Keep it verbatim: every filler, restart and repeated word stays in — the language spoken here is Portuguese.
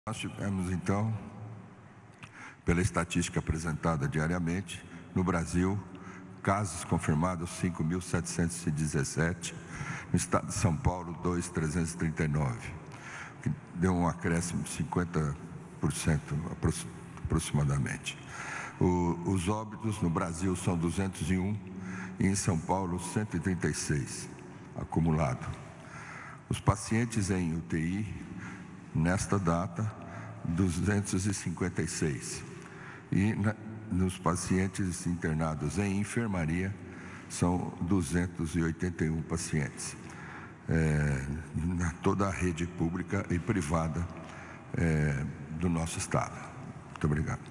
Nós tivemos, então, pela estatística apresentada diariamente, no Brasil, casos confirmados cinco mil setecentos e dezessete, no estado de São Paulo, dois mil trezentos e trinta e nove, que deu um acréscimo de cinquenta por cento aproximadamente. O, os óbitos no Brasil são duzentos e um e em São Paulo cento e trinta e seis acumulado. Os pacientes em U T I, nesta data, duzentos e cinquenta e seis. E na, nos pacientes internados em enfermaria, são duzentos e oitenta e um pacientes. É, na toda a rede pública e privada é, do nosso estado. Muito obrigado.